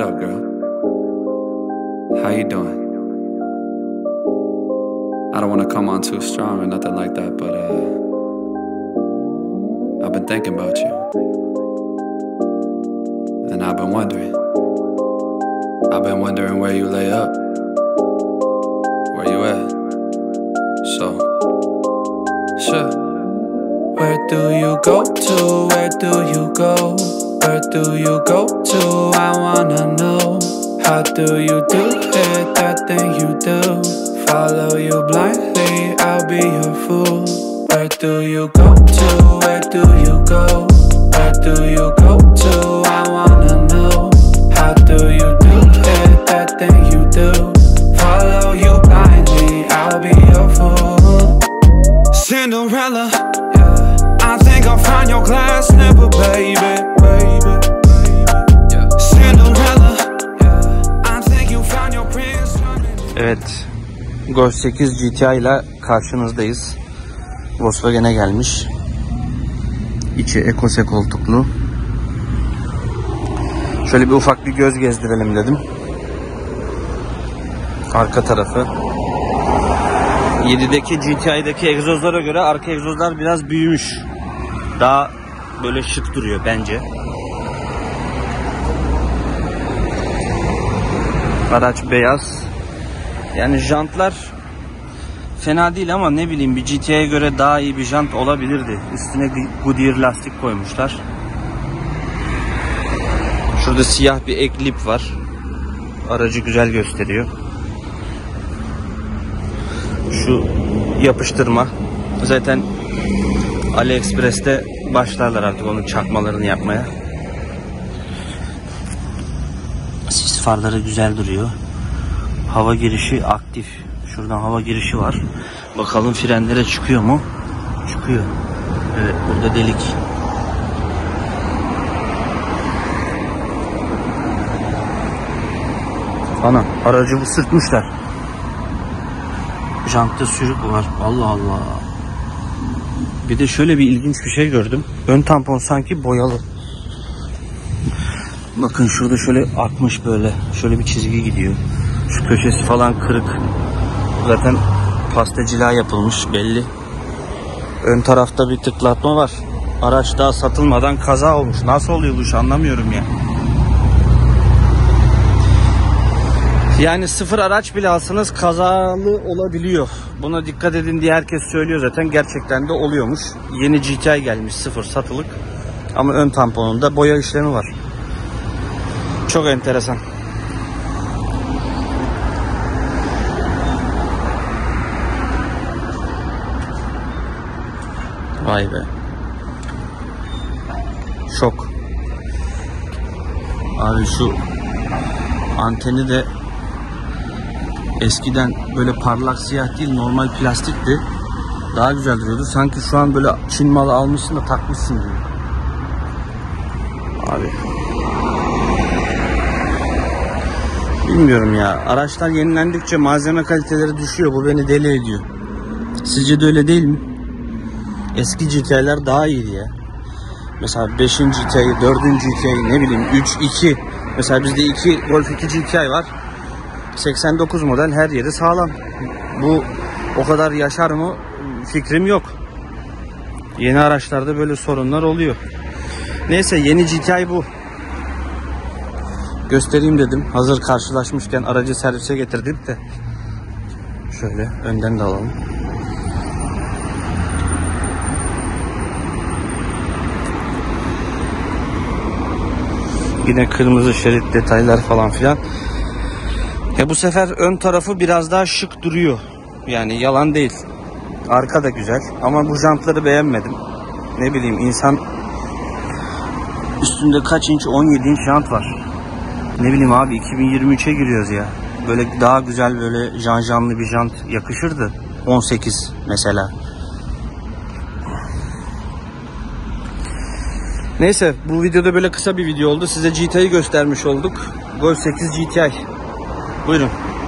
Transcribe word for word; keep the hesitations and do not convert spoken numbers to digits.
up, girl? How you doing? I don't want to come on too strong or nothing like that, but uh, I've been thinking about you. And I've been wondering. I've been wondering where you lay up. Where you at? So, sure. Where do you go to? Where do you go? Where do you go to? I wanna know. How do you do it, that thing you do? Follow you blindly, I'll be your fool. Where do you go to? Where do you go? Where do you go to? I wanna know. How do you do it, that thing you do? Follow you blindly, I'll be your fool. Cinderella, yeah. I think I found your glass slipper, baby, baby, baby. Yeah. Cinderella, yeah. I think you found your prince. Evet, Golf sekiz G T I ile karşınızdayız. Volkswagen'e gelmiş. İçi ekose koltuklu. Şöyle bir ufak bir göz gezdirelim dedim. Arka tarafı. yedideki G T I'deki egzozlara göre arka egzozlar biraz büyümüş. Daha böyle şık duruyor bence. Araç beyaz. Yani jantlar fena değil ama ne bileyim bir G T I'ye göre daha iyi bir jant olabilirdi. Üstüne Goodyear lastik koymuşlar. Şurada siyah bir ek lip var. Aracı güzel gösteriyor. Şu yapıştırma. Zaten AliExpress'te başlarlar artık onun çakmalarını yapmaya. Sis farları güzel duruyor. Hava girişi aktif. Şuradan hava girişi var. Bakalım frenlere çıkıyor mu? Çıkıyor. Evet, burada delik. Ana, aracı bu sürtmüşler. Jantta sürük var. Allah Allah. Bir de şöyle bir ilginç bir şey gördüm. Ön tampon sanki boyalı. Bakın şurada şöyle akmış böyle. Şöyle bir çizgi gidiyor. Şu köşesi falan kırık. Zaten pastacılığa yapılmış belli. Ön tarafta bir tıklatma var. Araç daha satılmadan kaza olmuş. Nasıl oluyor bu iş anlamıyorum ya. Yani sıfır araç bile alsanız kazalı olabiliyor. Buna dikkat edin diye herkes söylüyor zaten. Gerçekten de oluyormuş. Yeni G T I gelmiş sıfır satılık. Ama ön tamponunda boya işlemi var. Çok enteresan. Vay be. Şok. Abi şu anteni de eskiden böyle parlak siyah değil normal plastikti. Daha güzel duruyordu. Sanki şu an böyle Çin malı almışsın da takmışsın gibi. Abi. Bilmiyorum ya. Araçlar yenilendikçe malzeme kaliteleri düşüyor. Bu beni deli ediyor. Sizce de öyle değil mi? Eski G T I'ler daha iyiydi ya. Mesela beşinci G T I, dördüncü G T I, ne bileyim üç, iki. Mesela bizde iki Golf iki G T I var. seksen dokuz model, her yeri sağlam. Bu o kadar yaşar mı fikrim yok. Yeni araçlarda böyle sorunlar oluyor. Neyse, yeni G T I bu. Göstereyim dedim. Hazır karşılaşmışken aracı servise getirdik de. Şöyle önden de alalım. Yine kırmızı şerit detaylar falan filan. Ya bu sefer ön tarafı biraz daha şık duruyor. Yani yalan değil. Arka da güzel ama bu jantları beğenmedim. Ne bileyim, insan üstünde kaç inç? on yedi inç jant var. Ne bileyim abi, iki bin yirmi üçe giriyoruz ya. Böyle daha güzel böyle janjanlı bir jant yakışırdı. on sekiz mesela. Neyse, bu videoda böyle kısa bir video oldu. Size G T I'yi göstermiş olduk. Golf sekiz G T I. Buyurun.